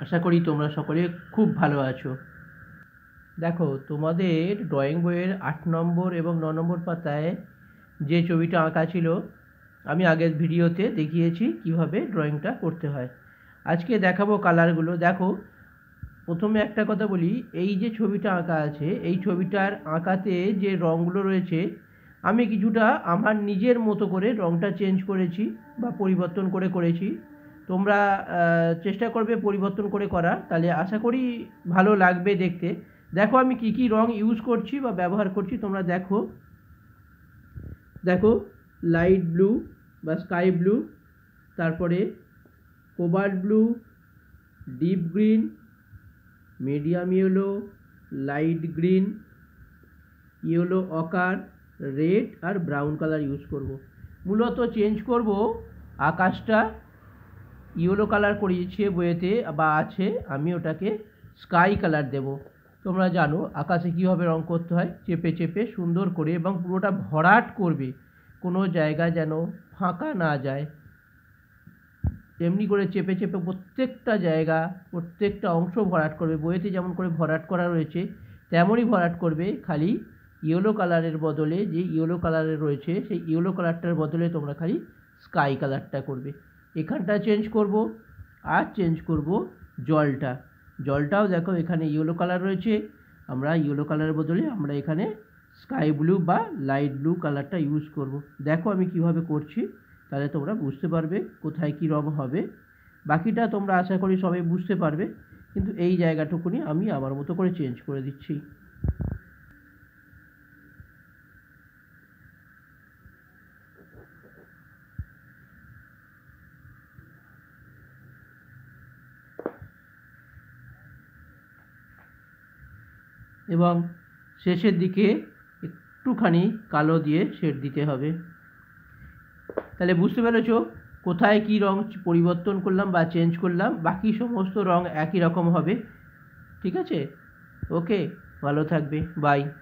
আশা করি তোমরা সকলে খুব ভালো আছো। দেখো, তোমাদের ড্রয়িং বইয়ের 8 নম্বর এবং 9 নম্বর পাতায় যে ছবিটা আঁকা ছিল, আমি আগের ভিডিওতে দেখিয়েছি কিভাবে ড্রয়িংটা করতে হয়। আজকে দেখাবো কালারগুলো। দেখো, প্রথমে একটা কথা বলি, এই যে ছবিটা আঁকা আছে, এই ছবিটার আঁকাতে যে রঙগুলো রয়েছে, আমি কিছুটা আমার নিজের মতো করে রঙটা চেঞ্জ করেছি বা পরিবর্তন করেছি। তোমরা চেষ্টা করবে পরিবর্তন করে করার, তাহলে আশা করি ভালো লাগবে দেখতে। দেখো আমি কি কি রং ইউজ করছি বা ব্যবহার করছি, তোমরা দেখো। দেখো, লাইট ব্লু বা স্কাই ব্লু, তারপরে cobalt blue, deep green, medium yellow, light green, yellow ochre, red আর ব্রাউন কালার ইউজ করব। মূলত চেঞ্জ করব আকাশটা ইয়েলো কালার করিয়েছে বইয়েতে বা আছে, আমি ওটাকে স্কাই কালার দেব। তোমরা জানো আকাশে কীভাবে রং করতে হয়, চেপে চেপে সুন্দর করে এবং পুরোটা ভরাট করবে, কোনো জায়গা যেন ফাঁকা না যায়। তেমনি করে চেপে চেপে প্রত্যেকটা জায়গা, প্রত্যেকটা অংশ ভরাট করবে। বইয়েতে যেমন করে ভরাট করা রয়েছে তেমনই ভরাট করবে, খালি ইয়েলো কালারের বদলে যে ইয়েলো কালারের রয়েছে সেই ইয়েলো কালারটার বদলে তোমরা খালি স্কাই কালারটা করবে। এখানটা চেঞ্জ করব। আর চেঞ্জ করব জলটাও দেখো এখানে ইয়েলো কালার রয়েছে, আমরা ইয়েলো কালারের বদলে আমরা এখানে স্কাই ব্লু বা লাইট ব্লু কালারটা ইউজ করব। দেখো আমি কিভাবে করছি, তাহলে তোমরা বুঝতে পারবে কোথায় কী রং হবে। বাকিটা তোমরা আশা করি সবাই বুঝতে পারবে, কিন্তু এই জায়গাটুকুনি আমি আমার মতো করে চেঞ্জ করে দিচ্ছি। এবং শেষের দিকে একটুখানি কালো দিয়ে শেড দিতে হবে। তাহলে বুঝতে পেরেছো কোথায় কী রং পরিবর্তন করলাম বা চেঞ্জ করলাম। বাকি সমস্ত রং একই রকম হবে। ঠিক আছে? ওকে, ভালো থাকবে, বাই।